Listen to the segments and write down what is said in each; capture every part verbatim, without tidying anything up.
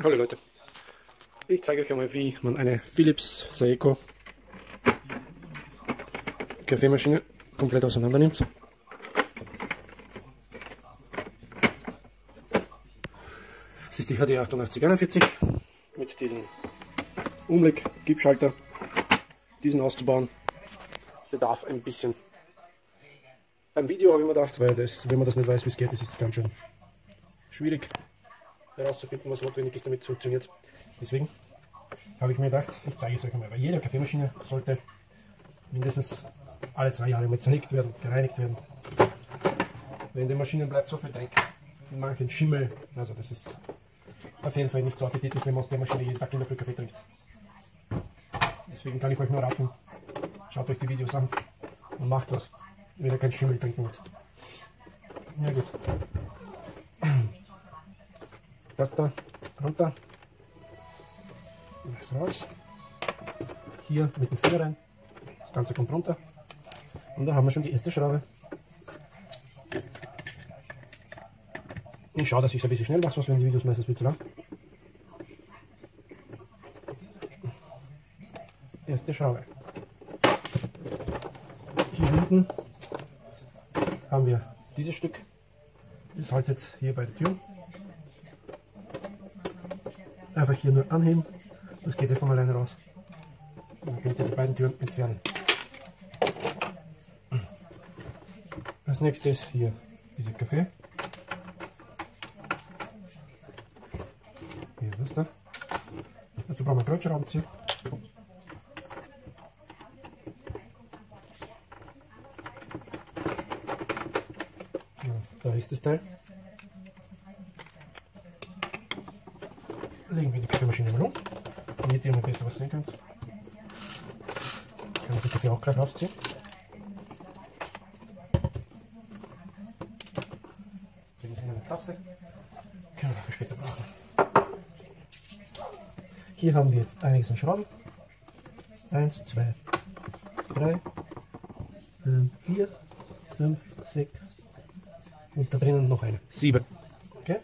Hallo Leute, ich zeige euch einmal, wie man eine Philips Saeco Kaffeemaschine komplett auseinander nimmt. Das ist die H D achtundachtzig einundvierzig mit diesem Umleg-Gipsschalter. Diesen auszubauen bedarf ein bisschen. Ein Video habe ich mir gedacht, weil das, wenn man das nicht weiß, wie es geht, ist es ganz schön schwierig herauszufinden, was notwendig ist, damit es funktioniert. Deswegen habe ich mir gedacht, ich zeige es euch einmal, weil jede Kaffeemaschine sollte mindestens alle zwei Jahre mal zerlegt werden, gereinigt werden. Wenn in den Maschinen bleibt so viel Dreck, in manchen Schimmel, also das ist auf jeden Fall nicht so appetitlich, wenn man aus der Maschine jeden Tag in der Früh Kaffee trinkt. Deswegen kann ich euch nur raten, schaut euch die Videos an und macht was, wenn ihr keinen Schimmel trinken wollt. Ja gut. Das da runter, das raus, hier mit dem Finger rein, das Ganze kommt runter und da haben wir schon die erste Schraube. Ich schaue, dass ich es ein bisschen schnell mache, sonst werden die Videos meistens viel zu lang. Erste Schraube. Hier hinten haben wir dieses Stück, das haltet hier bei der Tür. Einfach hier nur anheben, das geht ja von alleine raus. Dann könnt ihr die beiden Türen entfernen. Als nächstes hier dieser Kaffee. Hier ist das da. Dazu brauchen wir Kreuzschraubenzieher. Ja, da ist das Teil. Legen wir die Kaffeemaschine mal um, damit ihr noch besser was sehen könnt. Ich kann den Kaffee auch gleich rausziehen. Wir müssen eine Tasse. Können wir dafür später brauchen. Hier haben wir jetzt einiges an Schrauben. eins, zwei, drei, vier, fünf, sechs und da drinnen noch eine. sieben. Okay?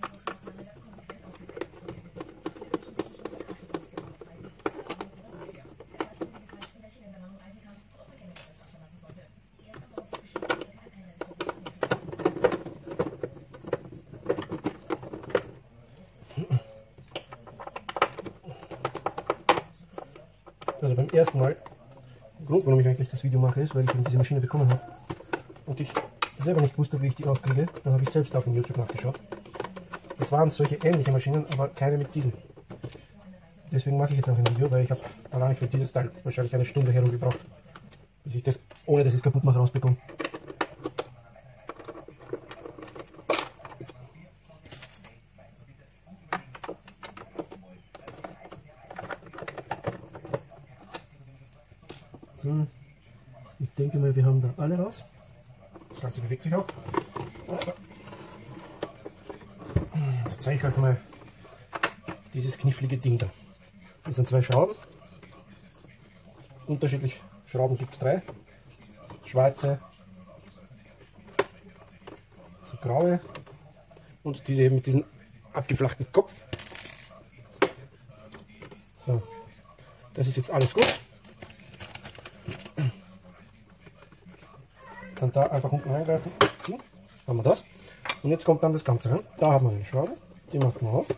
Also beim ersten Mal, der Grund, warum ich eigentlich das Video mache, ist, weil ich eben diese Maschine bekommen habe und ich selber nicht wusste, wie ich die aufkriege. Dann habe ich selbst auf YouTube nachgeschaut. Es waren solche ähnliche Maschinen, aber keine mit diesem. Deswegen mache ich jetzt auch ein Video, weil ich habe allein für dieses Teil wahrscheinlich eine Stunde herumgebraucht, bis ich das, ohne dass ich es kaputt mache, rausbekomme. So, ich denke mal, wir haben da alle raus. Das Ganze bewegt sich auch. Jetzt zeige ich euch mal dieses knifflige Ding da. Das sind zwei Schrauben. Unterschiedliche Schrauben gibt es drei. Schwarze, so graue und diese eben mit diesem abgeflachten Kopf. So, das ist jetzt alles gut. Dann da einfach unten reingreifen, ziehen, haben wir das. Und jetzt kommt dann das Ganze rein. Da haben wir eine Schraube, die machen wir auf.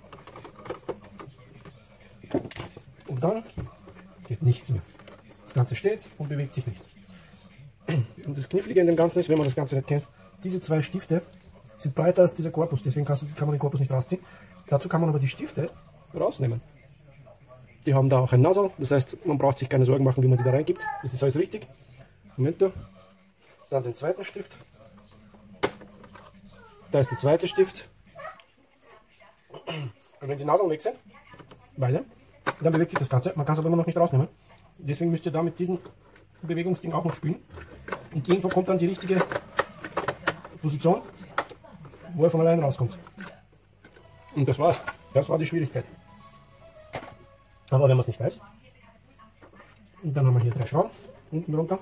Und dann geht nichts mehr. Das Ganze steht und bewegt sich nicht. Und das Knifflige in dem Ganzen ist, wenn man das Ganze nicht kennt, diese zwei Stifte sind breiter als dieser Korpus, deswegen kann man den Korpus nicht rausziehen. Dazu kann man aber die Stifte rausnehmen. Die haben da auch ein Nasal, das heißt, man braucht sich keine Sorgen machen, wie man die da reingibt. Das ist alles richtig. Moment da. Dann den zweiten Stift. Da ist der zweite Stift. Und wenn die Naseln weg sind, beide, dann bewegt sich das Ganze. Man kann es aber immer noch nicht rausnehmen. Deswegen müsst ihr da mit diesem Bewegungsding auch noch spielen. Und irgendwo kommt dann die richtige Position, wo er von allein rauskommt. Und das war's. Das war die Schwierigkeit. Aber wenn man es nicht weiß, und dann haben wir hier drei Schrauben unten drunter.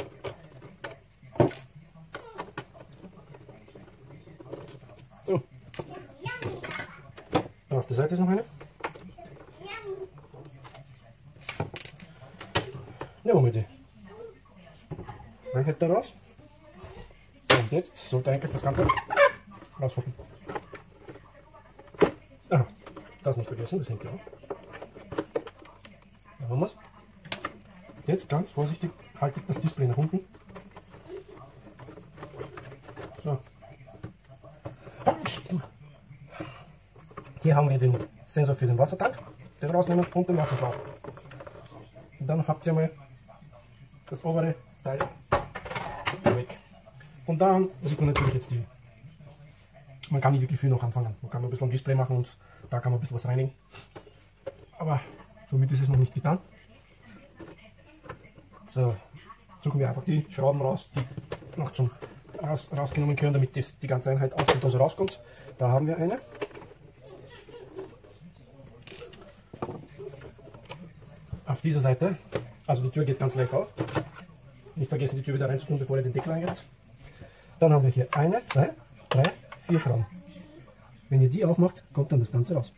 So, der Seite ist noch eine. Nehmen wir mal die Reinheit da raus. Und jetzt sollte eigentlich das Ganze raushoffen. Ah, das nicht vergessen, das hängt ja auch. Da haben wir es. Jetzt ganz vorsichtig halte ich das Display nach unten. So. Hier haben wir den Sensor für den Wassertank, den rausnehmen und den Wasserschlauch. Und dann habt ihr mal das obere Teil weg. Und dann sieht man natürlich jetzt die. Man kann nicht wirklich viel noch anfangen. Man kann noch ein bisschen am Display machen und da kann man ein bisschen was reinigen. Aber somit ist es noch nicht getan. So, suchen wir einfach die Schrauben raus, die noch zum raus, rausgenommen können, damit das, die ganze Einheit aus der Dose rauskommt. Da haben wir eine. Auf dieser Seite, also die Tür geht ganz leicht auf. Nicht vergessen, die Tür wieder reinzutun, bevor ihr den Deckel reingeht. Dann haben wir hier eine, zwei, drei, vier Schrauben. Wenn ihr die aufmacht, kommt dann das Ganze raus.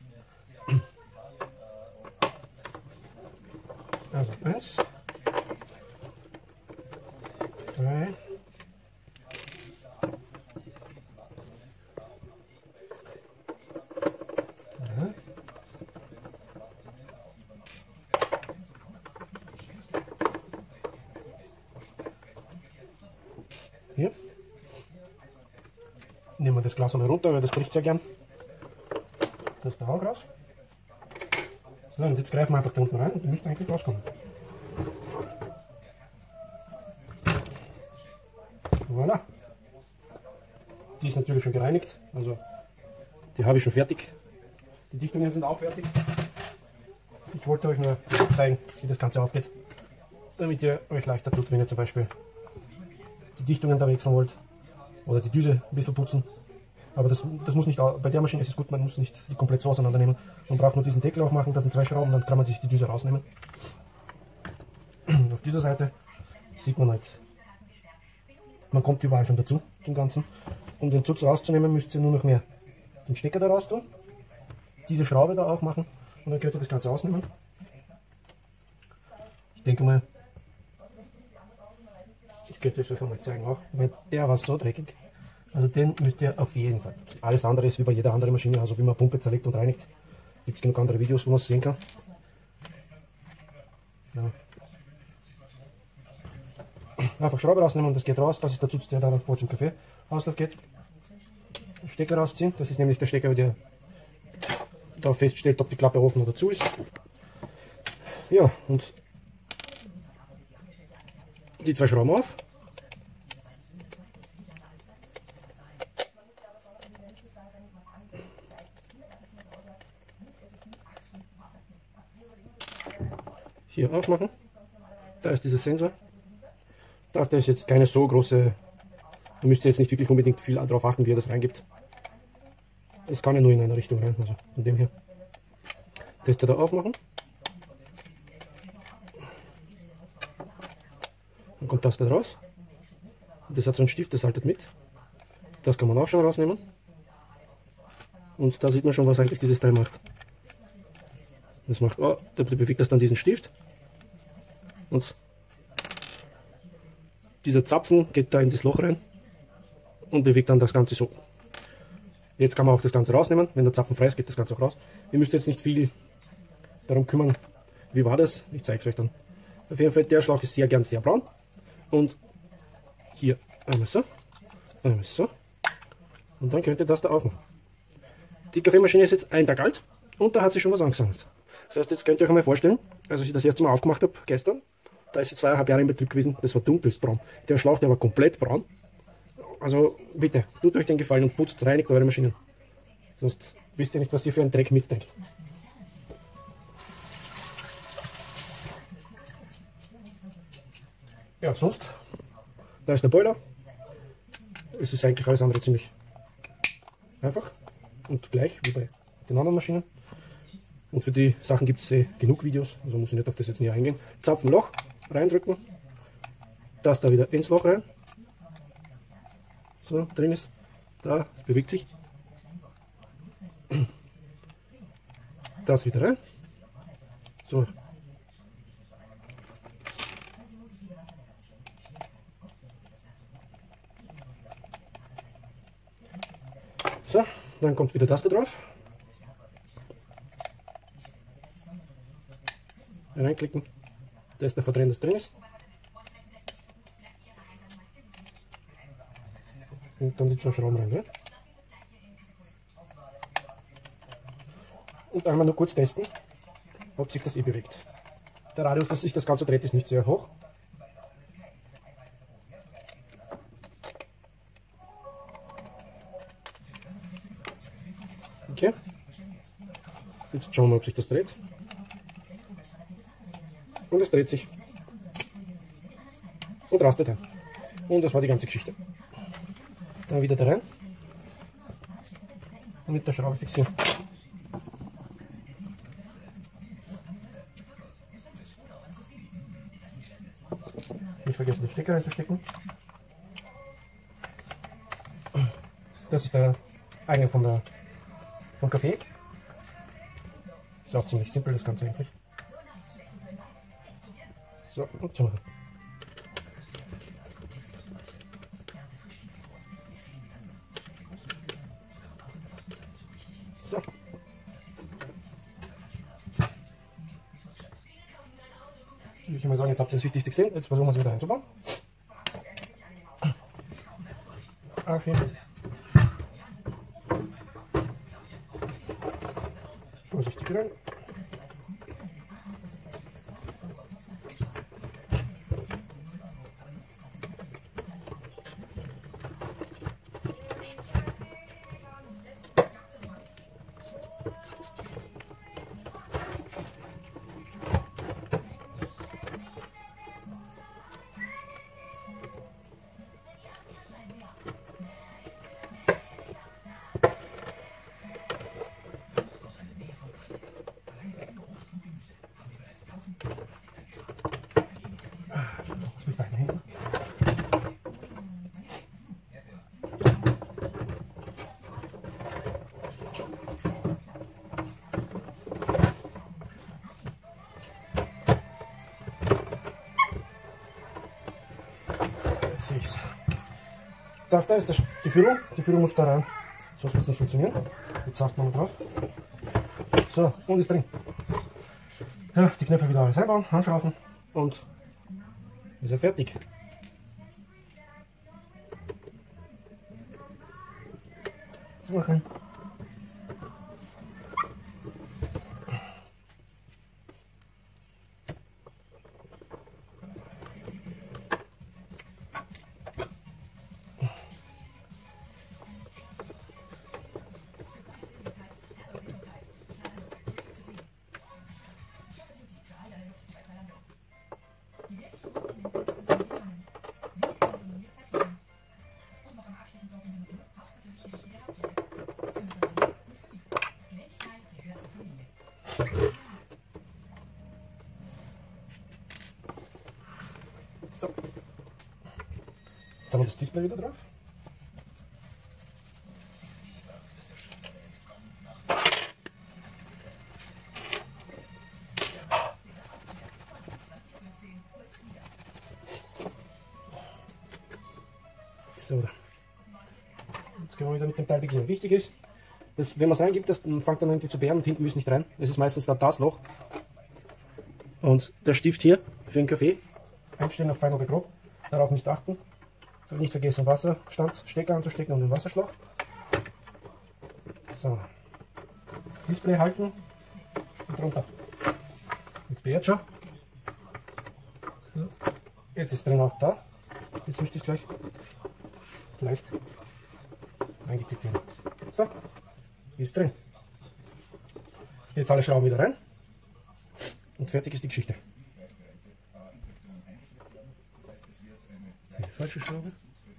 Also eins, zwei, drei, hier. Nehmen wir das Glas einmal runter, weil das bricht sehr gern. Das da auch raus. So, und jetzt greifen wir einfach da unten rein und die müsste eigentlich rauskommen. Voilà. Die ist natürlich schon gereinigt, also die habe ich schon fertig. Die Dichtungen sind auch fertig. Ich wollte euch nur zeigen, wie das Ganze aufgeht, damit ihr euch leichter tut, wenn ihr zum Beispiel die Dichtungen da wechseln wollt oder die Düse ein bisschen putzen. Aber das, das muss nicht, bei der Maschine ist es gut, man muss nicht die komplett so auseinandernehmen. Man braucht nur diesen Deckel aufmachen, das sind zwei Schrauben, dann kann man sich die Düse rausnehmen. Auf dieser Seite sieht man halt, man kommt überall schon dazu, zum Ganzen. Um den Zutz rauszunehmen, müsst ihr nur noch mehr den Stecker da raus tun, diese Schraube da aufmachen und dann könnt ihr das Ganze ausnehmen. Ich denke mal, ich könnte es euch einmal zeigen auch, weil der war so dreckig. Also den müsst ihr auf jeden Fall. Alles andere ist wie bei jeder anderen Maschine, also wie man Pumpe zerlegt und reinigt. Gibt es genug andere Videos, wo man es sehen kann. So. Einfach Schraube rausnehmen und das geht raus. Das ist der Zutz, der dann vor zum Kaffeeauslauf geht. Stecker rausziehen, das ist nämlich der Stecker, der da feststellt, ob die Klappe offen oder zu ist. Ja, und die zwei Schrauben auf. Hier aufmachen. Da ist dieser Sensor. Das, das ist jetzt keine so große. Da müsst ihr jetzt nicht wirklich unbedingt viel darauf achten, wie ihr das reingibt. Es kann ja nur in eine Richtung rein, also von dem her. Das da aufmachen. Dann kommt das da raus. Das hat so einen Stift, das haltet mit. Das kann man auch schon rausnehmen. Und da sieht man schon, was eigentlich dieses Teil macht. Das macht, oh, da bewegt das dann diesen Stift. Und dieser Zapfen geht da in das Loch rein und bewegt dann das Ganze so. Jetzt kann man auch das Ganze rausnehmen. Wenn der Zapfen frei ist, geht das Ganze auch raus. Ihr müsst jetzt nicht viel darum kümmern, wie war das. Ich zeige es euch dann. Auf jeden Fall, der Schlauch ist sehr gern sehr braun. Und hier einmal so, einmal so. Und dann könnt ihr das da aufmachen. Die Kaffeemaschine ist jetzt ein Tag alt und da hat sich schon was angesammelt. Das heißt, jetzt könnt ihr euch einmal vorstellen, als ich das erste Mal aufgemacht habe, gestern, da ist sie zweieinhalb Jahre in Betrieb gewesen, das war dunkelst braun. Der Schlauch, der war komplett braun. Also bitte, tut euch den Gefallen und putzt, reinigt eure Maschinen. Sonst wisst ihr nicht, was ihr für einen Dreck mitdenkt. Ja, sonst, da ist der Boiler. Es ist eigentlich alles andere ziemlich einfach und gleich wie bei den anderen Maschinen. Und für die Sachen gibt es eh genug Videos, also muss ich nicht auf das jetzt näher eingehen. Zapfenloch reindrücken, das da wieder ins Loch rein. So, drin ist, da, es bewegt sich. Das wieder rein. So. So, dann kommt wieder das da drauf. Reinklicken, da ist der Verdrehen, das drin ist. Und dann die zwei Schrauben rein. Ne? Und einmal nur kurz testen, ob sich das eh bewegt. Der Radius, dass sich das Ganze dreht, ist nicht sehr hoch. Okay. Jetzt schauen wir, ob sich das dreht. Und es dreht sich. Und rastet ein. Und das war die ganze Geschichte. Dann wieder da rein. Und mit der Schraube fixieren. Nicht vergessen, den Stecker reinzustecken. Das ist der eigene von der vom Kaffee. Ist auch ziemlich simpel das Ganze eigentlich. So, und so. So. Ich mal sagen, jetzt habt ihr das Wichtigste gesehen. Jetzt versuchen wir es wieder einzubauen. Okay. Vorsichtig rein. Mit beiden Händen. Jetzt sehe ich's. Das da ist das, die Führung. Die Führung muss da rein. Sonst wird es nicht funktionieren. Jetzt sagt man drauf. So, und ist drin. Ja, die Knöpfe wieder alles einbauen, anschrauben und ist er fertig. So machen. So. Dann haben wir das Display wieder drauf. So. Jetzt können wir wieder mit dem Teil beginnen. Wichtig ist, dass, wenn man es reingibt, das fängt dann irgendwie zu bären und hinten müssen nicht rein. Das ist meistens dann das Loch. Und der Stift hier für den Kaffee. Einstellen auf fein oder grob. Darauf nicht achten. Nicht vergessen, Wasserstand, Stecker anzustecken und den Wasserschlauch. So. Display halten und runter. Jetzt behält schon. Jetzt ist drin auch da. Jetzt müsste es gleich leicht eingetippt werden. So, ist drin. Jetzt alle Schrauben wieder rein. Und fertig ist die Geschichte. Die falsche Schraube.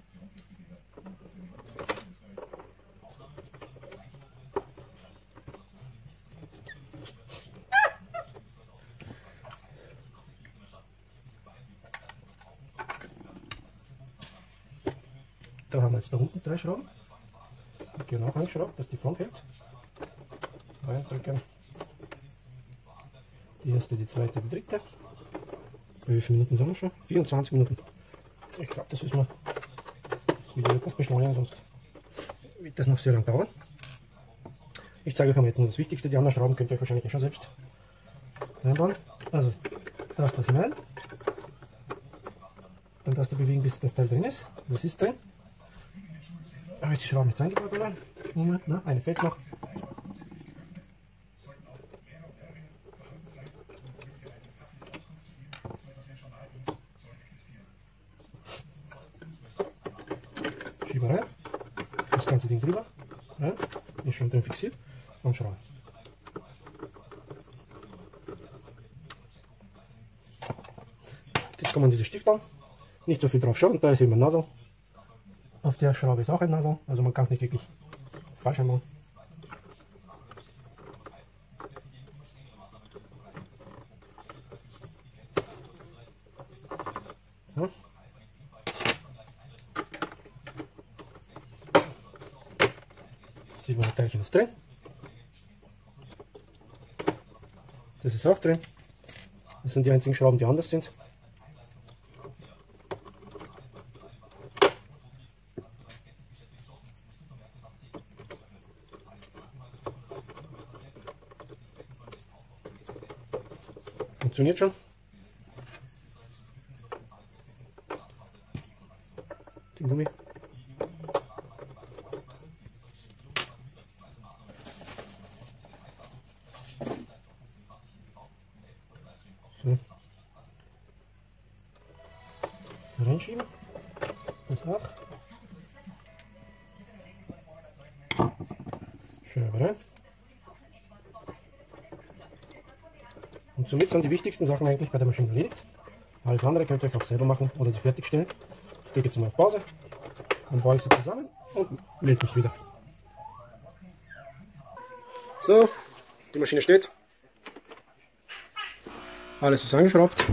Da haben wir jetzt da unten drei Schrauben. Die gehen auch angeschraubt, dass die Front hält. Reindrücken. Die erste, die zweite, die dritte. Wie viele Minuten sind wir schon? vierundzwanzig Minuten. Ich glaube, das müssen wir das Video etwas beschleunigen, sonst wird das noch sehr lang dauern. Ich zeige euch am Ende nur das Wichtigste. Die anderen Schrauben könnt ihr euch wahrscheinlich schon selbst reinbauen. Also, erst das hinein. Dann das bewegen, bis das Teil drin ist. Das ist drin. Habe jetzt die Schrauben jetzt eingebaut, oder? Moment, na, eine fehlt noch. Schiebe rein. Das ganze Ding drüber. Rein. Ist schon drin fixiert. Und schrauben. Jetzt kommen diese Stifte an. Nicht so viel drauf schauen. Da ist eben ein Nasel. Auf der Schraube ist auch ein Nasel. Also man kann es nicht wirklich falsch machen. So. Silberne Teilchen ist drin. Das ist auch drin. Das sind die einzigen Schrauben, die anders sind. Funktioniert schon. Den Gummi. So. Reinschieben. Das auch. Schraube rein. Und somit sind die wichtigsten Sachen eigentlich bei der Maschine erledigt. Alles andere könnt ihr euch auch selber machen oder sie fertigstellen. Ich gehe jetzt mal auf Pause, dann baue ich sie zusammen und melde mich wieder. So, die Maschine steht. Alles ist angeschraubt.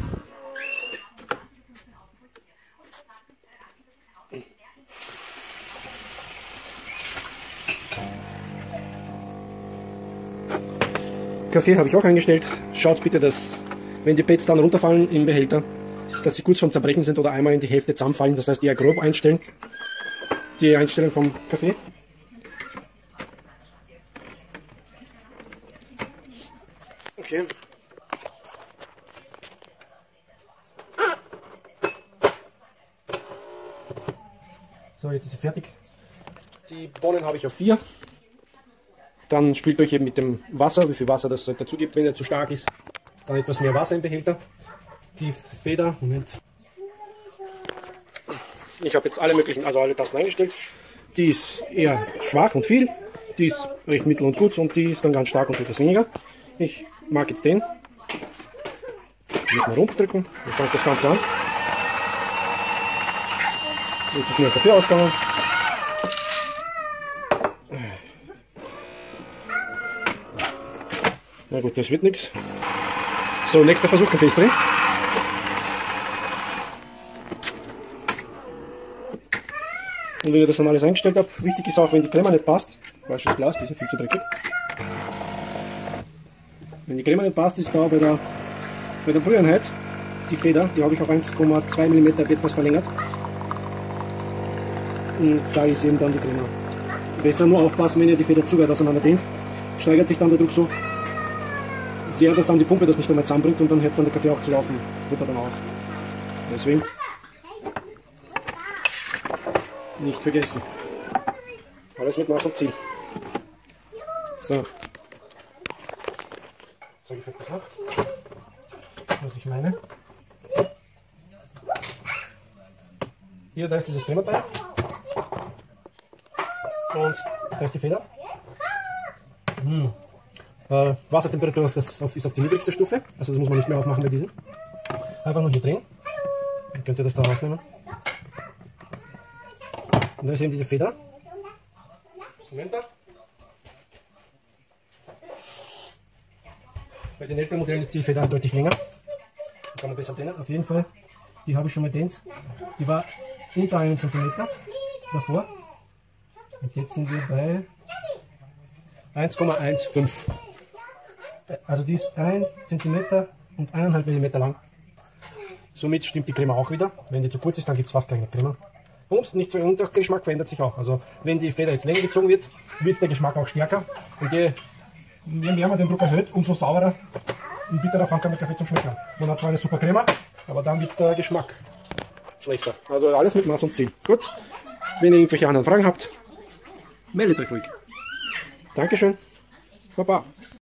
Kaffee habe ich auch eingestellt. Schaut bitte, dass, wenn die Pads dann runterfallen im Behälter, dass sie kurz vorm Zerbrechen sind oder einmal in die Hälfte zusammenfallen. Das heißt, eher grob einstellen. Die Einstellung vom Kaffee. Okay. So, jetzt ist sie fertig. Die Bohnen habe ich auf vier. Dann spielt euch eben mit dem Wasser, wie viel Wasser das dazu gibt. Wenn er zu stark ist, dann etwas mehr Wasser im Behälter. Die Feder, Moment. Ich habe jetzt alle möglichen, also alle Tasten eingestellt. Die ist eher schwach und viel. Die ist recht mittel und gut und die ist dann ganz stark und etwas weniger. Ich mag jetzt den. Müssen wir runterdrücken. Dann fängt das Ganze an. Jetzt ist mir ein Kaffee ausgegangen. Na gut, das wird nichts. So, nächster Versuch, Kaffee ist drin. Und wenn ihr das dann alles eingestellt habt, wichtig ist auch, wenn die Crema nicht passt, falsches Glas, die ist viel zu dreckig. Wenn die Crema nicht passt, ist da bei der, bei der Brüheinheit die Feder, die habe ich auf eins Komma zwei Millimeter etwas verlängert. Und da ist eben dann die Crema. Besser nur aufpassen, wenn ihr die Feder zu weit auseinander dehnt, steigert sich dann der Druck so sehr, dass dann die Pumpe das nicht einmal zusammenbringt und dann hört dann der Kaffee auch zu laufen, wird er dann auf. Deswegen nicht vergessen. Alles mit Maß und Ziel. So. Zeige ich euch das noch, was ich meine. Hier, da ist dieses Cremateil. Und da ist die Feder. Hm. Äh, Wassertemperatur auf das, auf, ist auf die niedrigste Stufe, also das muss man nicht mehr aufmachen bei diesen. Einfach nur hier drehen, dann könnt ihr das da rausnehmen. Und da ist eben diese Feder. Moment da. Bei den älteren Modellen ist die Feder deutlich länger. Das kann man besser dehnen. Auf jeden Fall, die habe ich schon mal dehnt. Die war unter einen Zentimeter davor. Und jetzt sind wir bei eins Komma fünfzehn. Also die ist ein Zentimeter und eineinhalb Millimeter lang. Somit stimmt die Crema auch wieder. Wenn die zu kurz ist, dann gibt es fast keine Crema. Und, nicht, und der Geschmack verändert sich auch. Also wenn die Feder jetzt länger gezogen wird, wird der Geschmack auch stärker. Und je, je mehr man den Druck erhöht, umso sauberer und bitterer fängt der Kaffee zum Schmecken. Man hat zwar eine super Crema, aber dann wird der Geschmack schlechter. Also alles mit Maß und Ziel. Gut, wenn ihr irgendwelche anderen Fragen habt, meldet euch ruhig. Dankeschön. Baba.